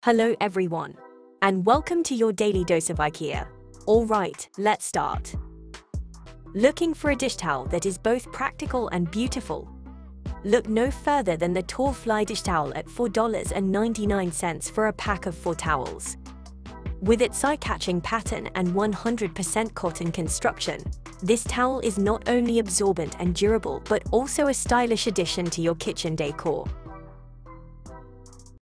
Hello everyone, and welcome to your daily dose of IKEA. Alright, let's start. Looking for a dish towel that is both practical and beautiful? Look no further than the tall fly dish towel at $4.99 for a pack of 4 towels. With its eye-catching pattern and 100% cotton construction, this towel is not only absorbent and durable but also a stylish addition to your kitchen decor.